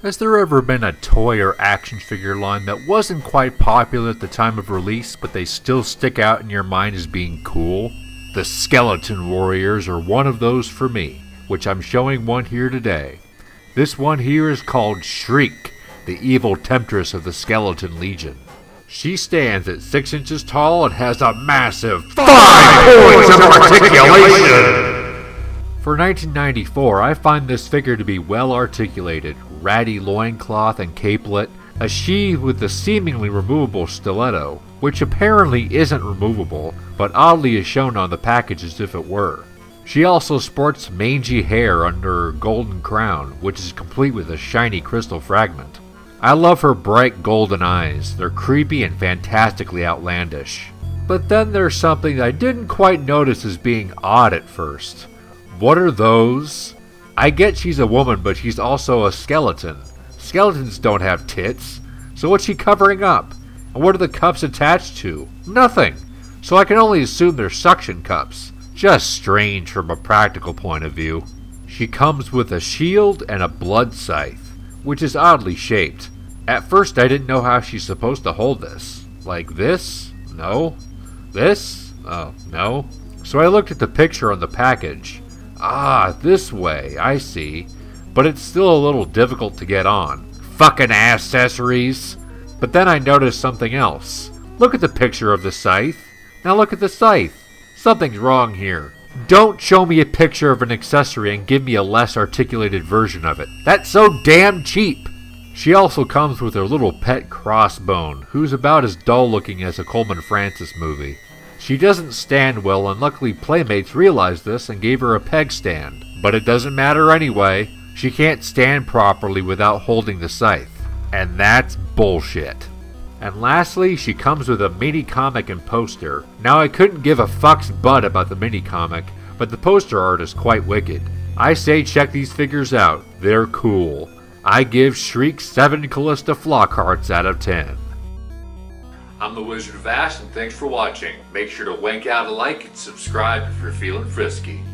Has there ever been a toy or action figure line that wasn't quite popular at the time of release, but they still stick out in your mind as being cool? The Skeleton Warriors are one of those for me, which I'm showing one here today. This one here is called Shriek, the evil temptress of the Skeleton Legion. She stands at 6 inches tall and has a massive 5 points of articulation! For 1994, I find this figure to be well articulated, ratty loincloth and capelet, a sheath with a seemingly removable stiletto, which apparently isn't removable, but oddly is shown on the package as if it were. She also sports mangy hair under her golden crown, which is complete with a shiny crystal fragment. I love her bright golden eyes, they're creepy and fantastically outlandish. But then there's something I didn't quite notice as being odd at first. What are those? I get she's a woman, but she's also a skeleton. Skeletons don't have tits, so what's she covering up? And what are the cups attached to? Nothing! So I can only assume they're suction cups. Just strange from a practical point of view. She comes with a shield and a blood scythe, which is oddly shaped. At first I didn't know how she's supposed to hold this. Like this? No. This? Oh, no. So I looked at the picture on the package. Ah, this way, I see. But it's still a little difficult to get on. Fucking accessories! But then I noticed something else. Look at the picture of the scythe. Now look at the scythe. Something's wrong here. Don't show me a picture of an accessory and give me a less articulated version of it. That's so damn cheap! She also comes with her little pet Crossbone, who's about as dull looking as a Coleman Francis movie. She doesn't stand well, and luckily Playmates realized this and gave her a peg stand. But it doesn't matter anyway. She can't stand properly without holding the scythe. And that's bullshit. And lastly, she comes with a mini comic and poster. Now I couldn't give a fuck's butt about the mini comic, but the poster art is quite wicked. I say check these figures out. They're cool. I give Shriek 7 Callista Flockhearts out of 10. I'm the Wizard of Ash, and thanks for watching. Make sure to wank out a like and subscribe if you're feeling frisky.